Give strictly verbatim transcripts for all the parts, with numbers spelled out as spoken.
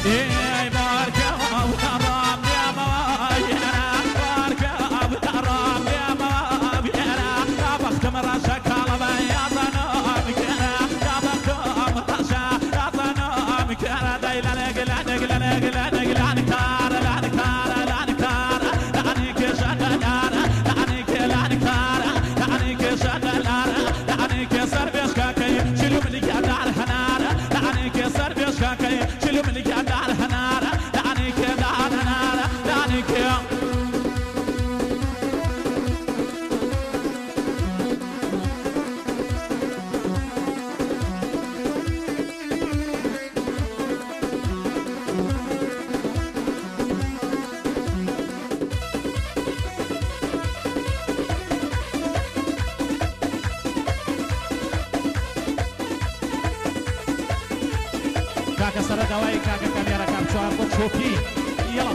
كاكا سردواي كاكا كاميرا كابتشوار بوتشوكي يلا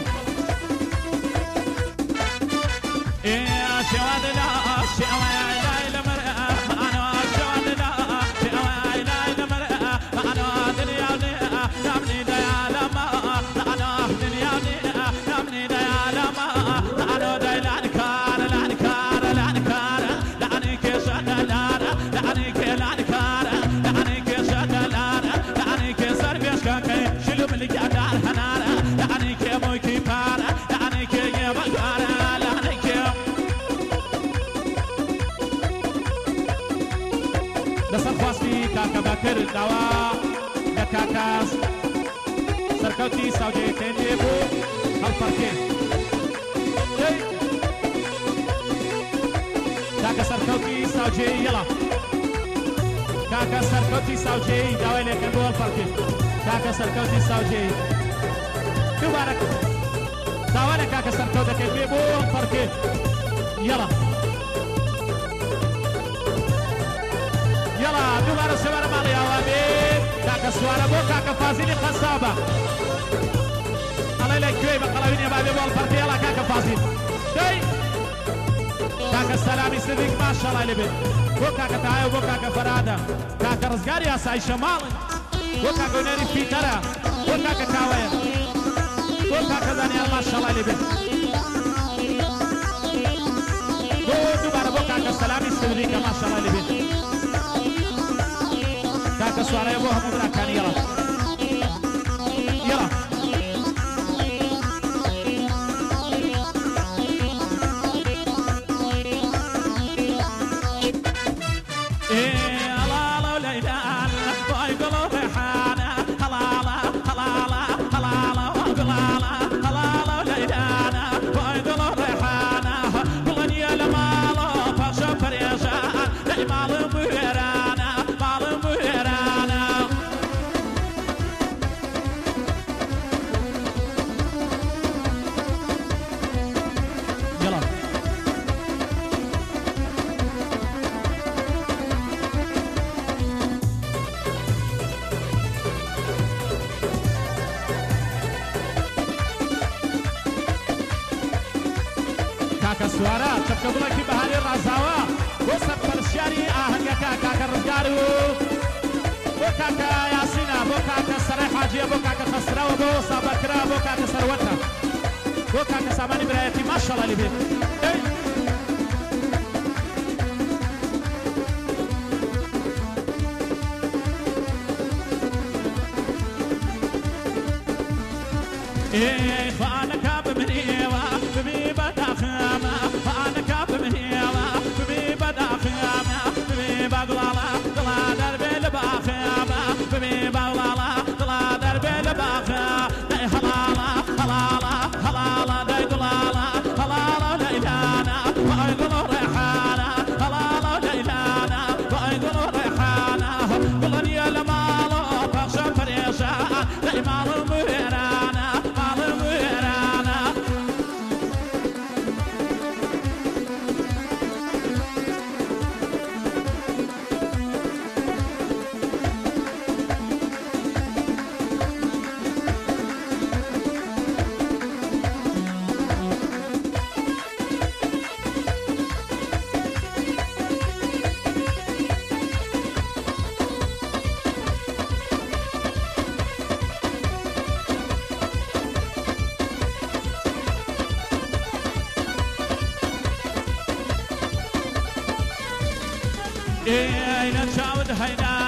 يا شواد لا شواد لا لمرأة أنا شواد لا شواد لا لمرأة أنا دنيا نامني ديا لما أنا دنيا نامني ديا لما أنا ديا لانكار لانكار لانكار لاني كشاد لار لاني كلانكار لاني كشاد لار لاني كسر بيشكاكي شلو ملك أدار هنارا لاني كموي كيبارا لاني كيبارا لسر خواستی کاکا بکر دوا لکاکاس سرکوتی ساوجه تنده بو هل پرکه کاکا سرکوتی ساوجه یلا کاکا سرکوتی ساوجه دوای لکن بو هل پرکه کاکا سرکوتی ساوجه دوباره دوانه کاکا سرکوتی تنده بو هل پرکه یلا يلا دوباره سوار مالي اوامي كاكا سواره بو كاكا فازيلي قصابه الله يلك كوي بقلاوين يا بابي بول فرقي يلا كاكا فازيل داي كاكا السلامي صديق ما شاء الله لبن بو كاكا تعايو بو كاكا فراده كاكا رزقاري يا ساي شمال بو كاكا ناري فيترا بو كاكا كاوير بو كاكا دانيال ما شاء الله لبن بو دوباره بو كاكا السلامي صديق ما شاء الله لبن كاكا سوارة يبوها مدركاني يلا يلا إيه الله الله وليلان باي قلو ريحانا هلالا هلالا هلالا وقلالا هلالا وليلان باي قلو ريحانا قلن يا لمالو فاشا فريشان لإمالو مهيرانا مالو مهيرانا يلا كاكا سوارا تبقى كي بهاري الرزاوة وسط برشاري آهنگا كاكا رزقارو بو كاكا ياسينا بو كاكا سراي حاجية بو كاكا خسرا بو صابكرا بو كاكا سروتا بو كاكا ساماني برايتي ما شاء الله اللي بيه إيه فأنا كاب من إيوا بمي بدا خيامة فأنا كاب من إيوا بمي بدا خيامة بمي بغلالا غلا دربي لباخيامة بمي بغلالا غلا دربي لباخيامة داي هلالا هلالا هلالا داي دلالا هلالا ليلانا وأيضا ريحانا هلالا ليلانا وأيضا ريحانا قلن يا لمالو فخشا فريشا داي مالو مهيرانا إيه نتشاود هيدا